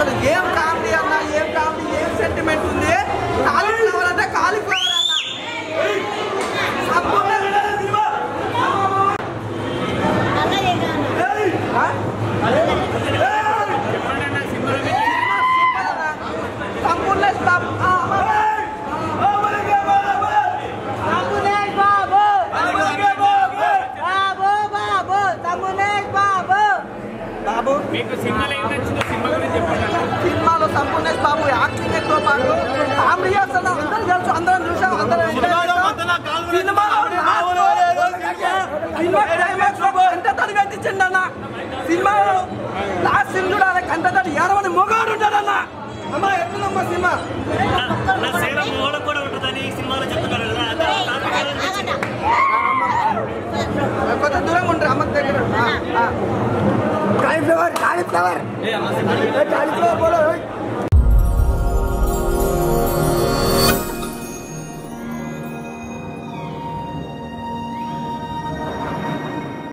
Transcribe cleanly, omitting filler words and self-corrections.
ఏం కామెడీ అన్న, ఏం కామెడీ, ఏం సెంటిమెంట్ ఉంది. కాలీఫ్లవర్ అంటే కాలీఫ్లవర్ అన్న. సినిమాలో సంపూర్ణేష్ బాబు యాక్టింగ్ తో పాటు కామెడీ చేస్తున్నా అందరూ తెలుసు, అందరం చూసాం. కంటతడి పెట్టించండి అన్న. సినిమాలో లాస్ట్ సినిమా చూడాలి, కంటతడి ఏడవని మొగాడు ఉంటాడన్న. అమ్మ ఎట్లుందమ్మా సినిమా? కొంచెం దూరంగా ఉంటారు అమ్మకి దగ్గర. Cauliflower cauliflower cauliflower